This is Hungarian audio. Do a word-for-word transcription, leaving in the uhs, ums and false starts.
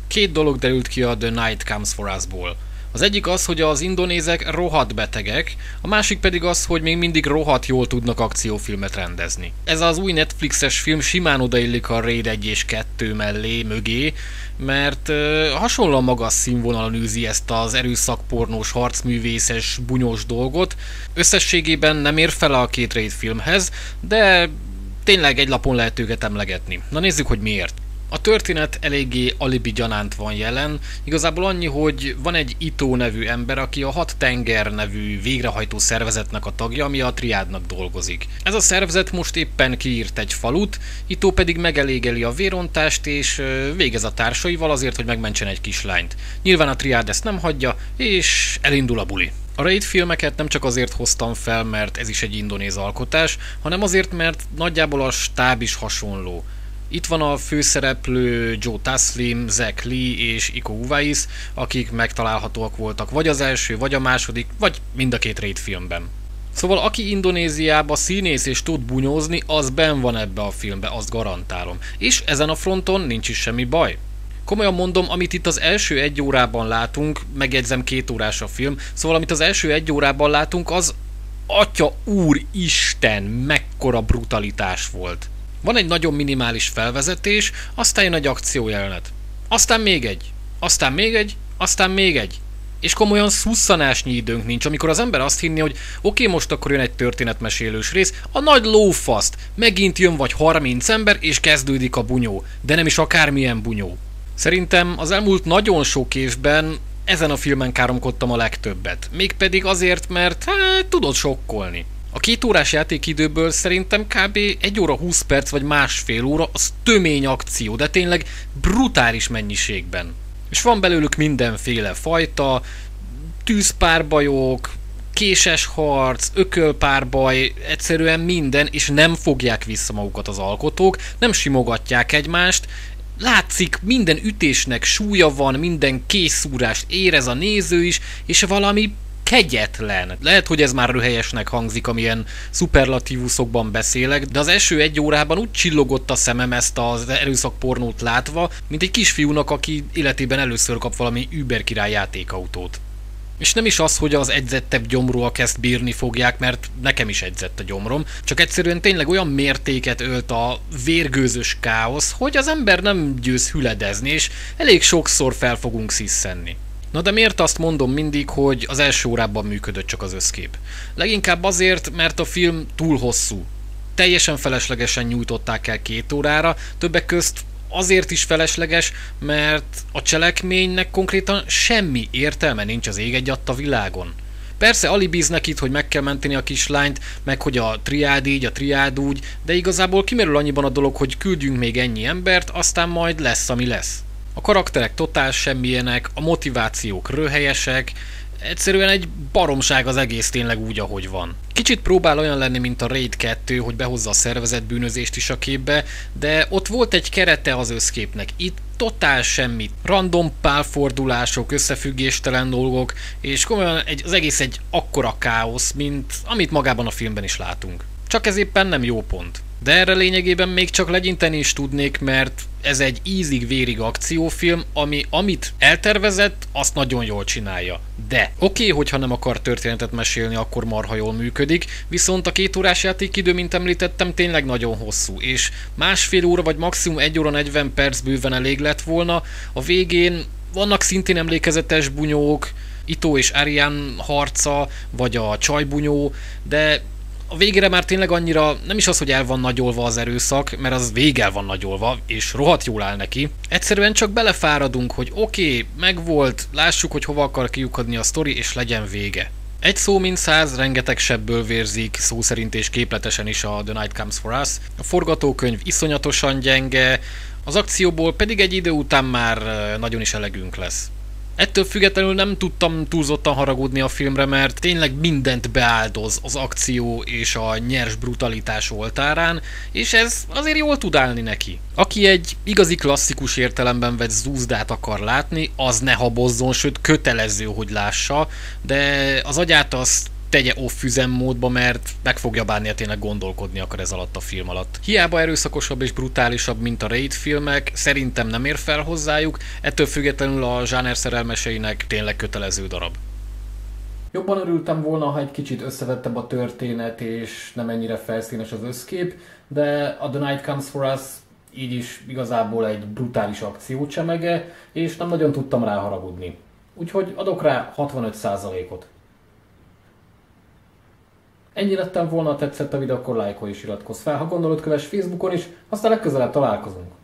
Két dolog derült ki a The Night Comes For Us-ból. Az egyik az, hogy az indonézek rohadt betegek, a másik pedig az, hogy még mindig rohadt jól tudnak akciófilmet rendezni. Ez az új Netflixes film simán odaillik a Raid egy és kettő mellé, mögé, mert uh, hasonlóan magas színvonalon űzi ezt az erőszakpornós, harcművészes, bunyós dolgot. Összességében nem ér fel a két Raid filmhez, de tényleg egy lapon lehet őket emlegetni. Na nézzük, hogy miért. A történet eléggé alibi gyanánt van jelen, igazából annyi, hogy van egy Ito nevű ember, aki a Hat Tenger nevű végrehajtó szervezetnek a tagja, ami a triádnak dolgozik. Ez a szervezet most éppen kiírt egy falut, Ito pedig megelégeli a vérontást és végez a társaival azért, hogy megmentsen egy kislányt. Nyilván a triád ezt nem hagyja, és elindul a buli. A Raid filmeket nem csak azért hoztam fel, mert ez is egy indonéz alkotás, hanem azért, mert nagyjából a stáb is hasonló. Itt van a főszereplő Joe Taslim, Zack Lee és Iko Uwais, akik megtalálhatóak voltak vagy az első, vagy a második, vagy mind a két Raid filmben. Szóval aki Indonéziába színész és tud bunyózni, az benn van ebbe a filmbe, azt garantálom. És ezen a fronton nincs is semmi baj. Komolyan mondom, amit itt az első egy órában látunk, megjegyzem két órás a film, szóval amit az első egy órában látunk, az Atya úristen, mekkora brutalitás volt. Van egy nagyon minimális felvezetés, aztán jön egy akciójelenet. Aztán még egy, aztán még egy, aztán még egy. És komolyan szusszanásnyi időnk nincs, amikor az ember azt hinni, hogy oké, most akkor jön egy történetmesélős rész, a nagy lófaszt, megint jön vagy harminc ember, és kezdődik a bunyó. De nem is akármilyen bunyó. Szerintem az elmúlt nagyon sok évben ezen a filmen káromkodtam a legtöbbet. Mégpedig azért, mert hát tudod sokkolni. A két órás játékidőből szerintem kb. egy óra húsz perc vagy másfél óra az tömény akció, de tényleg brutális mennyiségben. És van belőlük mindenféle fajta, tűzpárbajok, késes harc, ökölpárbaj, egyszerűen minden, és nem fogják vissza magukat az alkotók, nem simogatják egymást, látszik, minden ütésnek súlya van, minden készszúrást érez a néző is, és valami kegyetlen. Lehet, hogy ez már röhelyesnek hangzik, amilyen szuperlatívuszokban beszélek, de az első egy órában úgy csillogott a szemem ezt az erőszakpornót látva, mint egy kisfiúnak, aki életében először kap valami überkirály játékautót. És nem is az, hogy az edzettebb gyomrúak ezt bírni fogják, mert nekem is edzett a gyomrom, csak egyszerűen tényleg olyan mértéket ölt a vérgőzös káosz, hogy az ember nem győz hüledezni, és elég sokszor fel fogunk sziszenni. Na de miért azt mondom mindig, hogy az első órában működött csak az összkép? Leginkább azért, mert a film túl hosszú. Teljesen feleslegesen nyújtották el két órára, többek közt azért is felesleges, mert a cselekménynek konkrétan semmi értelme nincs az ég egyatt a világon. Persze alibiznek itt, hogy meg kell menteni a kislányt, meg hogy a triád így, a triád úgy, de igazából kimerül annyiban a dolog, hogy küldjünk még ennyi embert, aztán majd lesz, ami lesz. A karakterek totál semmilyenek, a motivációk röhelyesek, egyszerűen egy baromság az egész tényleg úgy, ahogy van. Kicsit próbál olyan lenni, mint a Raid kettő, hogy behozza a szervezetbűnözést is a képbe, de ott volt egy kerete az összképnek, itt totál semmit. Random pálfordulások, összefüggéstelen dolgok, és komolyan egy, az egész egy akkora káosz, mint amit magában a filmben is látunk. Csak ez éppen nem jó pont. De erre lényegében még csak legyinteni is tudnék, mert ez egy ízig-vérig akciófilm, ami amit eltervezett, azt nagyon jól csinálja. De oké, okay, hogyha nem akar történetet mesélni, akkor marha jól működik, viszont a két órás játékidő, mint említettem, tényleg nagyon hosszú, és másfél óra vagy maximum egy óra negyven perc bőven elég lett volna. A végén vannak szintén emlékezetes bunyók, Ito és Arian harca, vagy a csajbunyó, de a végére már tényleg annyira nem is az, hogy el van nagyolva az erőszak, mert az végel van nagyolva, és rohadt jól áll neki. Egyszerűen csak belefáradunk, hogy oké, okay, megvolt, lássuk, hogy hova akar kiukadni a sztori, és legyen vége. Egy szó mint száz, rengeteg sebből vérzik, szó szerint és képletesen is a The Night Comes For Us. A forgatókönyv iszonyatosan gyenge, az akcióból pedig egy idő után már nagyon is elegünk lesz. Ettől függetlenül nem tudtam túlzottan haragudni a filmre, mert tényleg mindent beáldoz az akció és a nyers brutalitás oltárán, és ez azért jól tud állni neki. Aki egy igazi klasszikus értelemben vett zúzdát akar látni, az ne habozzon, sőt kötelező, hogy lássa, de az agyát azt tegye off üzemmódba, mert meg fogja bánni, tényleg gondolkodni akar ez alatt a film alatt. Hiába erőszakosabb és brutálisabb, mint a Raid filmek, szerintem nem ér fel hozzájuk, ettől függetlenül a zsáner szerelmeseinek tényleg kötelező darab. Jobban örültem volna, ha egy kicsit összevettebb a történet, és nem ennyire felszínes az összkép, de a The Night Comes For Us így is igazából egy brutális akciócsemege, és nem nagyon tudtam rá haragudni. Úgyhogy adok rá hatvanöt százalékot. Ennyi lettem volna, ha tetszett a videó, akkor lájkolj és iratkozz fel. Ha gondolod, kövess Facebookon is, aztán legközelebb találkozunk.